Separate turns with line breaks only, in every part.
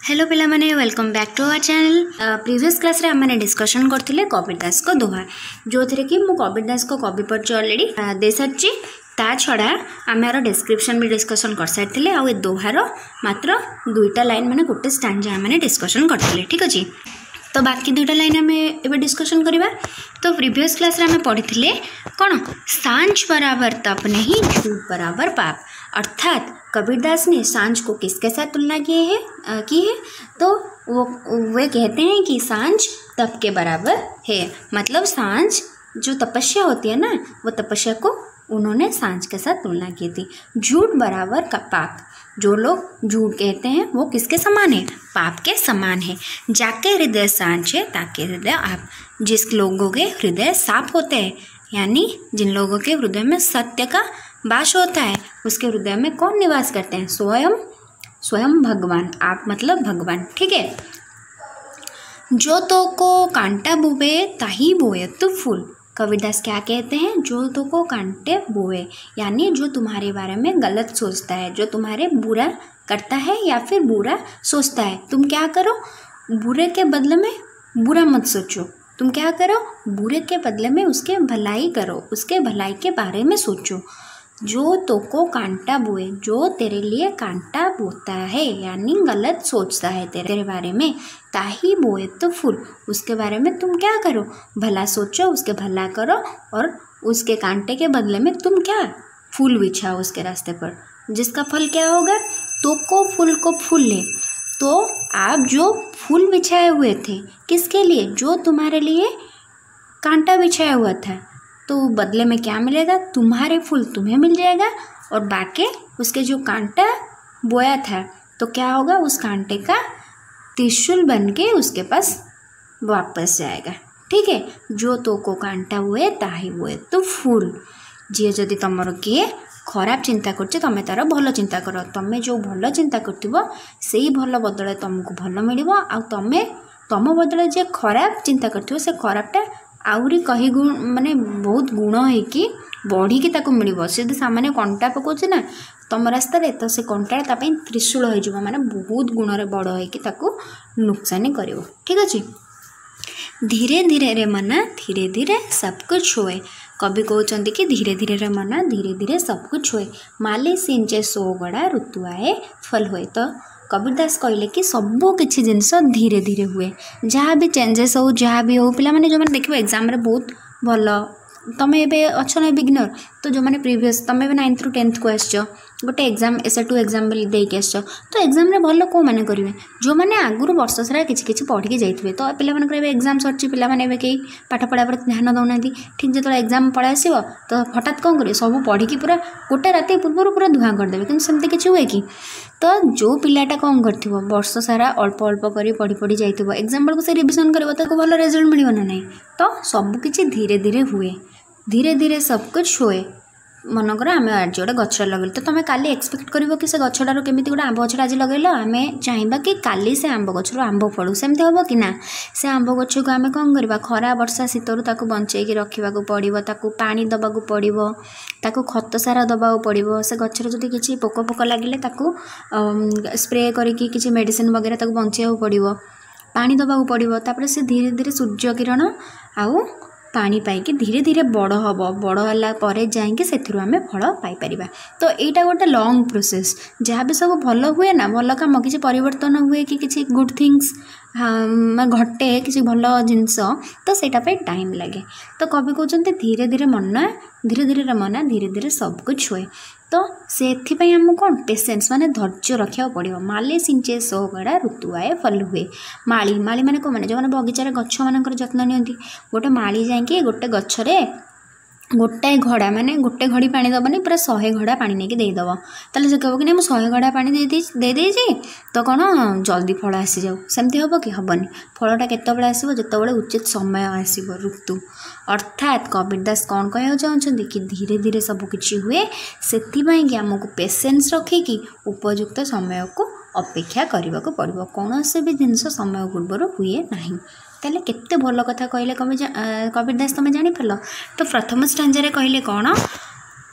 Hello पिला माने welcome back to our channel. Previous class रे हमने डिस्कशन करथिले कबीर दास को दोहा जो थे कि मु कबीर दास को कवि परिचय ऑलरेडी दे सारी ता छड़ा आम डिस्क्रिप्शन भी डिस्कशन कर सारी आ दोहार मात्र दुईटा लाइन माने गोटे स्टैंजा आम डिस्कशन करथिले। ठीक अच्छे तो बाकी दुईटा लाइन आम ए डिस्कशन करवा। तो प्रीवियस क्लास रे आम पढ़ी कौन सांझ बराबर तप नहीं झूठ बराबर पाप, अर्थात कबीरदास ने सांझ को किसके साथ तुलना की है तो वे कहते हैं कि सांझ तप के बराबर है। मतलब सांझ जो तपस्या होती है ना वो तपस्या को उन्होंने सांझ के साथ तुलना की थी। झूठ बराबर का पाप, जो लोग झूठ कहते हैं वो किसके समान है? पाप के समान है। जाके हृदय सांझ है ताके हृदय आप, जिस लोगों के हृदय साफ होते हैं यानी जिन लोगों के हृदय में सत्य का वास होता है उसके हृदय में कौन निवास करते हैं? स्वयं भगवान। आप मतलब भगवान। ठीक है। जो तो को कांटा बोवे ताही बोए तो फूल। कबीरदास क्या कहते हैं? जो तो को कांटे बोए यानी जो तुम्हारे बारे में गलत सोचता है, जो तुम्हारे बुरा करता है या फिर बुरा सोचता है, तुम क्या करो? बुरे के बदले में बुरा मत सोचो। तुम क्या करो? बुरे के बदले में उसके भलाई करो, उसके भलाई के बारे में सोचो। जो तो को कांटा बोए, जो तेरे लिए कांटा बोता है यानी गलत सोचता है तेरे बारे में, ताही बोए तो फूल, उसके बारे में तुम क्या करो? भला सोचो, उसके भला करो और उसके कांटे के बदले में तुम क्या? फूल बिछाओ उसके रास्ते पर, जिसका फल क्या होगा? तो को फूल को फूल ले। तो आप जो फूल बिछाए हुए थे किसके लिए? जो तुम्हारे लिए कांटा बिछाया हुआ था, तो बदले में क्या मिलेगा? तुम्हारे फूल तुम्हें मिल जाएगा और बाकी उसके जो कांटा बोया था तो क्या होगा? उस कांटे का त्रिशूल बन के उसके पास वापस जाएगा। ठीक है। जो तो को कांटा हुए ताही हुए तो फूल। जी जदि तुमर किए खराब चिंता करछे तमें तार भल चिंता कर, तमें जो भल चिंता करथिबो सेही भल बदले तुमको भल मिलिबो, आ तम बदले जे खराब चिंता करथिबो से खराबटा आउरी कही गुण माने बहुत गुण होइकी बढ़ी ताको मिलिबो। से सामान्य कंटा पकाउछे ना तुम रास्ता रे तो से कंटा तापई त्रिशूल हो जिवो, माने बहुत गुण रे बड़ होइकी ताको नुकसान करिवो। ठीक अछि। धीरे धीरे रे मना धीरे धीरे सब कुछ होए। कवि कहते कि धीरे धीरे रे मना धीरे धीरे सब कुछ होए। माली सिंचे सोगड़ा ऋतु आए फल हुए। तो कबीरदास कहले कि सबू किसी जिनस धीरे धीरे हुए, जहाँ भी चेंजेस हो जहाँ भी हो। पिला माने जो मैंने देखिए एग्जाम रे बहुत भल तमें एबे अच्छ ना बिगिनर, तो जो मैंने प्रीवियस तमें 9th ରୁ 10th को आसछ गोटे एग्जाम एस2 एग्जाम देके आसछ, तो एग्जाम रे भल को माने करिवे? जो मैंने आगुरु वर्ष सारा किछि पढ़ी के जाइथिबे। तो पिला मानकर एबे एग्जाम सरछि, पिला माने एबे केही पाठ पढ़ा पर ध्यान दउनांती। ठीक जतो एग्जाम पळे आसीबो तो हठात कोन करिवे? सब पढ़ी की पूरा गोटे राति पूर्व पूरा धुआं कर देबे, किंतु सेमते किछि हुए कि? तो जो पिलाटा कौन करथिबो वर्ष सारा अल्प अल्प करी पढ़ी पढ़ी जाइथिबो, एग्जाम बेलू से रिविजन करबो तो भल रिजल्ट मिलिबो ना नहीं? तो सब किछि धीरे धीरे हुए, धीरे धीरे सब कुछ हुए। मनकर आम आज गोटे गछ लगे तो तुम काली एक्सपेक्ट कर कि से गछटार केमी गोटे आंब गछटा आज लगे आम चाहिए कि काली से आंब गछर आंब फलू, सेमती हम कि ना? से आंब गछ को आम कौन करवा? खरा वर्षा शीतर ताकू बंचेकी रखा पड़ो, ताकू पानी दबाक पड़ो, ताकू खत सारा दबाक पड़ो। से गचर जदि किसी पोक पोक लगे ताकू स्प्रे करके किसी मेडिसिन वगैरह ताकू बंचा पड़ो, पानी दबाक पड़ो। तापर से धीरे धीरे सूर्य किरण आउ पानी पाइकी धीरे धीरे बड़ हम, बड़ होला परे जाइए से आम फल पाइपर। तो यहाँ गोटे लॉन्ग प्रोसेस, जहाँ भी सब भल हुए ना, भल कम किसी परिवर्तन हुए कि किसी गुड थिंग्स घटे किसी भल जिनस तो सहीटा टाइम लगे। तो कवि कहते धीरे धीरे मना धीरे धीरे मना धीरे धीरे सब कुछ हुए। तो से आम कौन पेसेंस माने धैर्य रखा पड़ो। माली सिंचे सोगड़ा ऋतु आए फल हुए। माली माली माने को माने जो मैंने बगीचार गछ मान जत्न नि गोटे माली जाइए गोटे गछरे गोटाए घड़ा माने गोटे घड़ी पानी दबनी पूरा 100 घड़ा पानी नहीं देदेव, ताले से कह कि नहीं मुझे 100 घड़ा पानी दे तो कौन जल्दी फल आसी जाऊ, सेमती हम कि हेनी। फलटा केतबेले आसो जितेबाला उचित समय आसो ऋतु। अर्थात कबीरदास कौन कह चाहते कि धीरे धीरे सबकि हुए, से आमको पेसेंस रखिकी उपयुक्त समय को अपेक्षा करने को पड़ो। कौन से भी जिनस समय पूर्वर हुए ना। ताले केते भल कथा कहले कबीरदास, तुम जानी पार। तो प्रथम स्टांजा कहले कौन?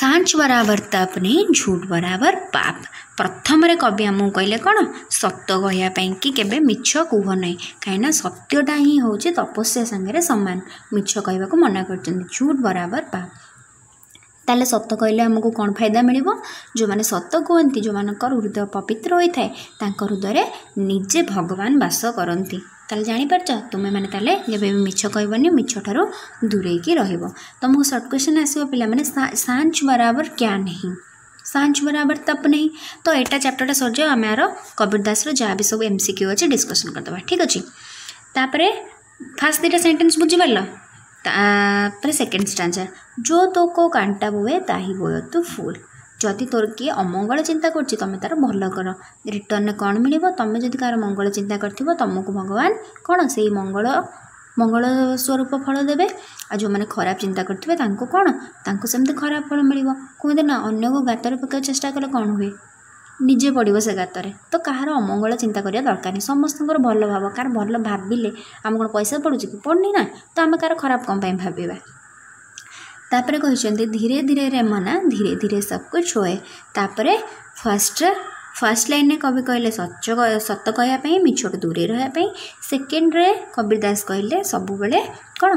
सांच बराबर तप नहीं झूठ बराबर पाप। प्रथम कवि आमको कहले कौन सत कहवाई कि केबे मिछ कुह ना कहीं सत्यटा ही हूँ तपस्या संगे सामान मिछ कहवा को मना कर झूठ बराबर पाप। ताले सत कहले आमको कौन फायदा मिल जो मैंने सत कहती जो मान हृदय पवित्र होता है हृदय निजे भगवान बास करती ताले जानीपार तुम्हें मैंने ताले जब भी मिछ कहबनी मिछ ठारू दूरे की रहिबो। तुमको सर्ट क्वेश्चन आसो पिला मैंने सांच बराबर क्या नहीं सांच बराबर तप नहीं। तो यहाँ चैप्टरटा सर जाओ आम यार कबीरदास जहाँ भी सब MCQ अच्छे डिस्कसन करदे ठीक अच्छे। तापर फास्ट 2टा सेंटेंस बुझीपार तापर सेकेंड स्टांजा जो तो को कांटा बोए ताही बोय तू फूल। जदि तोर किए अमंगल चिंता कर तुम तार भल कर रिटर्न कौन मिल तुम जब कार मंगल चिंता कर तुमको भगवान कौन से मंगल स्वरूप फल देवे आ जो मैंने खराब चिंता करते कौन सेमती खराब फल मिल कहते ना अन्य को गातर पकड़ चेष्टा कले कौन हुए निजे पड़ो से गाତରେ। तो कहार अमंगल चिंता करिया दरकार नहीं समस्त भल भाव कार भल भाविले आम कौन पैसा पड़ुची कि पड़नी ना तो आम कार खराब कौन भाविबा। तापर कहते धीरे धीरे रे मना धीरे धीरे सब कुछ होए। तापर फर्स्ट लाइन में कवि कहले सत कहवाई मिछटू दूरे रही। सेकेंड रे कबीरदास कहले सबु बेले कौन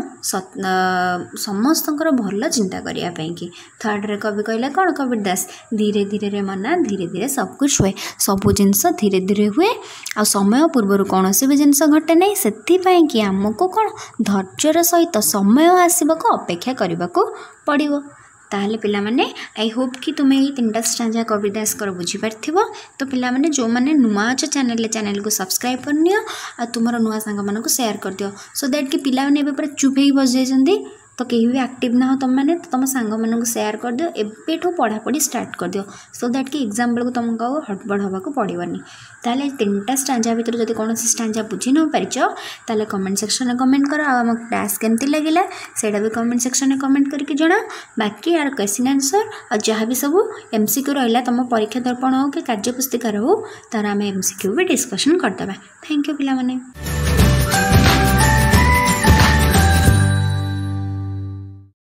समस्त भल चिंता करने की। थर्ड रे कवि कहले कौन कबीरदास धीरे धीरे रे मना धीरे धीरे सब कुछ हुए सबू जिनस धीरे धीरे हुए आ समय पूर्वर कौन भी जिनस घटे नहीं से कि आमको कौन धैर्यर सहित समय आसवाक अपेक्षा करने को पड़ो। ताहले पिला माने आई होप कि तुम्हें ये 3टा स्टांजा कबीरदास कर बुझीपार। तो पिला माने जो माने नुआ अच्छे चैनल को सब्सक्राइब कर नियो आ तुमर नुआ सांग मान को शेयर कर दियो सो दैट कि पिला माने पूरा चुप ही बस जाइछंती तो कहीं भी एक्टिव ना हो तुम मैंने तो तुम सांग मान को शेयर कर दियो एबेठू पढ़ापढ़ी स्टार्ट कर दियो सो दैट कि एग्जाम बेलू तुमको हटबड़ हवा को पड़ोनी। ताहले 3टा स्टांजा भितर जब कौन स्टांजा बुझी न पारिछ ताहले कमेंट सेक्शन में कमेंट कर आम क्लास केमती लगिला सेटा भी कमेंट सेक्शन में कमेंट करके जणा। बाकी यार क्वेश्चन आंसर और जहाँ भी सब MCQ रहा तुम परीक्षा दर्पण हो कि कार्यपुस्तिका हो तार आम MCQ भी डिस्कसन करदे। थैंक यू पिला माने।